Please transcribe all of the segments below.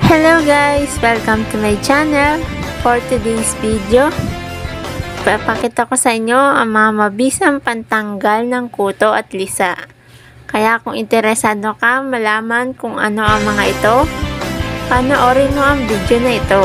Hello guys! Welcome to my channel. For today's video, papakita ko sa inyo ang mga mabisang pantanggal ng kuto at lisa. Kaya kung interesado ka malaman kung ano ang mga ito, panoorin mo ang video na ito.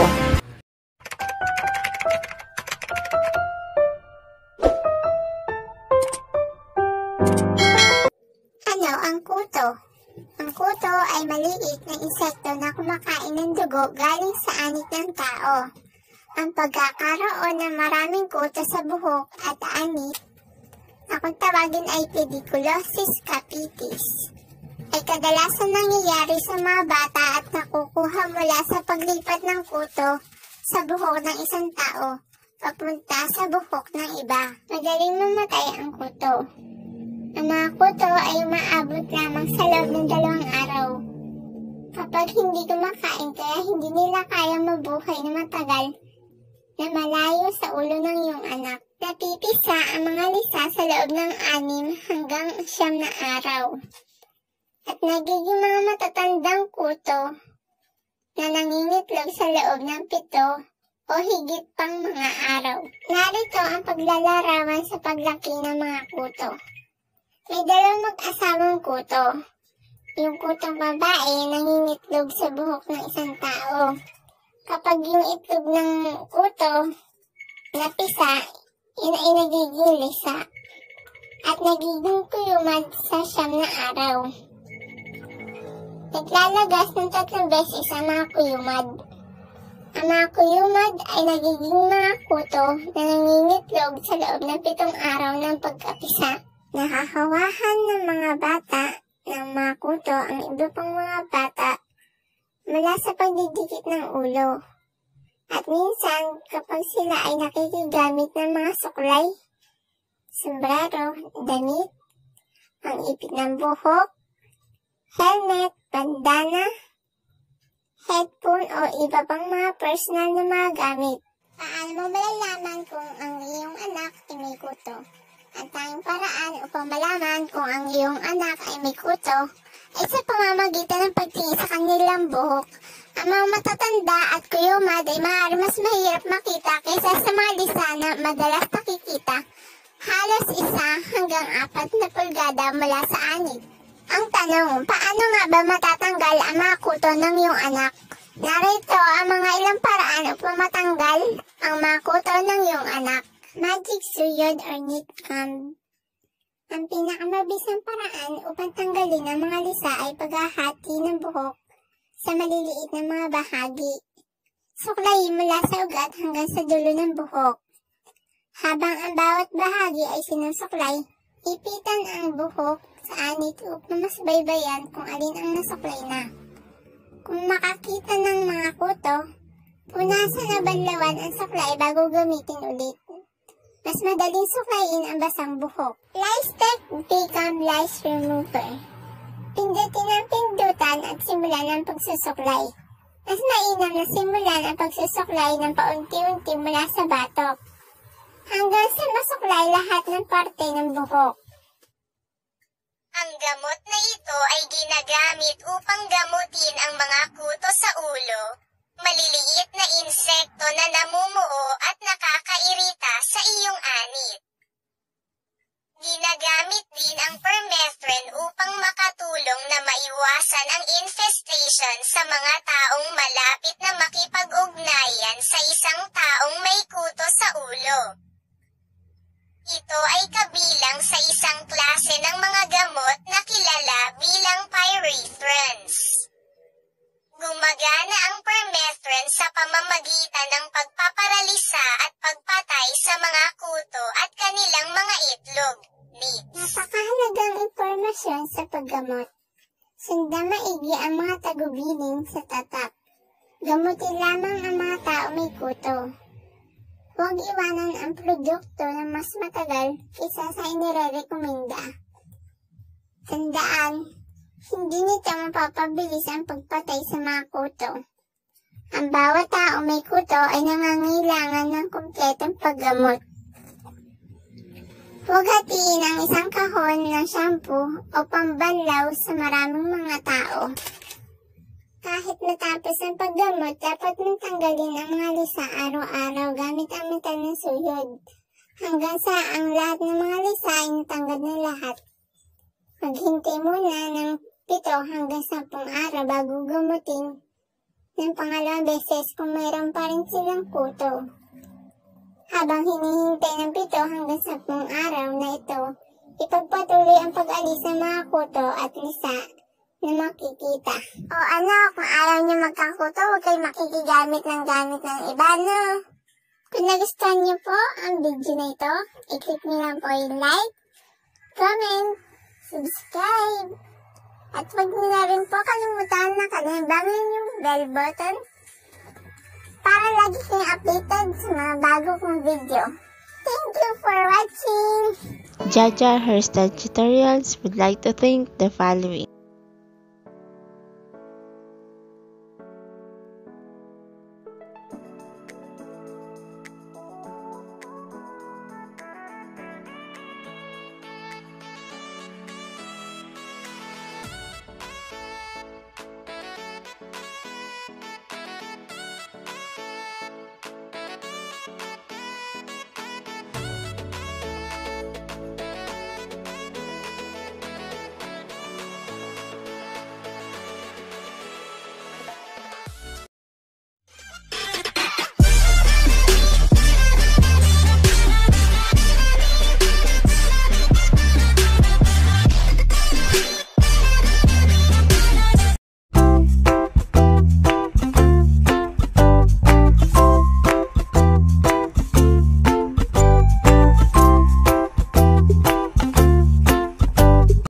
Ano ang kuto? Ang kuto ay maliit na insekto na kumakain ng dugo galing sa anit ng tao. Ang pagkakaroon ng maraming kuto sa buhok at anit, na kung tawagin ay pediculosis capitis, ay kadalasan nangyayari sa mga bata at nakukuha mula sa paglipat ng kuto sa buhok ng isang tao papunta sa buhok ng iba. Madaling mamatay ang kuto. Ang mga kuto ay umaabot lamang sa loob ng 2 araw. Kapag hindi kumakain kaya hindi nila kaya mabuhay na matagal na malayo sa ulo ng iyong anak. Napipisa ang mga lisa sa loob ng 6 hanggang 9 na araw. At nagiging mga matatandang kuto na nangingitlog sa loob ng 7 o higit pang mga araw. Narito ang paglalarawan sa paglaki ng mga kuto. May 2 mag-asawang kuto. Yung kutong babae nangingitlog sa buhok ng isang tao. Kapag yung itlog ng kuto napisa, yun ay nagiging lisa at nagiging kuyumad sa 9 na araw. Naglalagas ng 3 beses ang mga kuyumad. Ang mga kuyumad ay nagiging mga kuto na nangingitlog sa loob ng 7 araw ng pagkapisa. Nakahawahan ng mga bata ng mga kuto ang iba pang mga bata mula sa pagdidikit ng ulo. At minsan, kapag sila ay nakikigamit ng mga suklay, sombrero, damit, pang-ipit ng buhok, helmet, bandana, headphone o iba pang mga personal na mga gamit. Paano mo malalaman kung ang iyong anak ay may kuto? Ang tanging paraan upang malaman kung ang iyong anak ay may kuto ay sa pamamagitan ng pagtingin sa kanilang buhok. Ang mga matatanda at kuyumad ay maaari mas mahirap makita kaysa sa mga lisa na madalas nakikita halos 1 hanggang 4 na pulgada mula sa anit. Ang tanong, paano nga ba matatanggal ang mga kuto ng iyong anak? Narito ang mga ilang paraan upang matanggal ang mga kuto ng iyong anak. Magic suyod or knit comb. Ang pinakamabisang paraan upang tanggalin ang mga lisa ay paghahati ng buhok sa maliliit na mga bahagi. Suklayin mula sa ugat hanggang sa dulo ng buhok. Habang ang bawat bahagi ay sinusuklay, ipitan ang buhok sa anit upang masbaybayan kung alin ang nasuklay na. Kung makakita ng mga kuto, punasan na banlawan ang suklay bago gamitin ulit. Mas madaling suklayin ang basang buhok. Lice-Tech Become Lice Remover. Pindutin ang pindutan at simulan ang pagsusuklay. Mas mainam na simulan ang pagsusuklay ng paunti-unti mula sa batok hanggang sa masuklay lahat ng parte ng buhok. Ang gamot na ito ay ginagamit upang gamutin ang mga kuto sa ulo, maliliit na insekto na namumuo at nakakairita sa iyong anit. Ginagamit din ang permethrin upang makatulong na maiwasan ang infestation sa mga taong malapit na makipag-ugnayan sa isang taong may kuto sa ulo. Ito ay kabilang sa isang klase ng mga gamot na kilala bilang pyrethrins. Gumagana ang permethrin sa pamamagitan ng pagpaparalisa at pagpatay sa mga kuto at kanilang mga itlog. Napakahalagang impormasyon sa paggamot. Sundan maigi ang mga tagubilin sa tatak. Gamutin lamang ang mga tao may kuto. Huwag iwanan ang produkto na mas matagal kaysa sa inirerekomenda. Tandaan, hindi nito mapapabilis ang pagpatay sa mga kuto. Ang bawat tao may kuto ay nangangailangan ng kumpletong paggamot. Huwag hatiin ang isang kahon ng shampoo o pambanlaw sa maraming mga tao. Kahit matapos ang paggamot, dapat mong tanggalin ang mga lisa araw-araw gamit ang metal na suyod. Hanggang sa ang lahat ng mga lisa ay natanggal na lahat. Maghintay muna ng 7 hanggang 10 araw bago gamutin ng pangalawang beses kung mayroon pa rin silang kuto. Habang hinihintay ng 7 hanggang 10 araw na ito, ipagpatuloy ang pag-alis ng mga kuto at lisa na makikita. O kung ayaw niyo magkakuto, huwag kayo makikigamit ng gamit ng iba, no? Kung nagustuhan niyo po ang video na ito, i-click niyo lang po yung like, comment, subscribe, at huwag niyo na rin po kalimutan na kalibangan yung bell button para lagi kayong updated sa mga bago kong video. Thank you for watching! Jaja Hairstyle Tutorials would like to thank the following.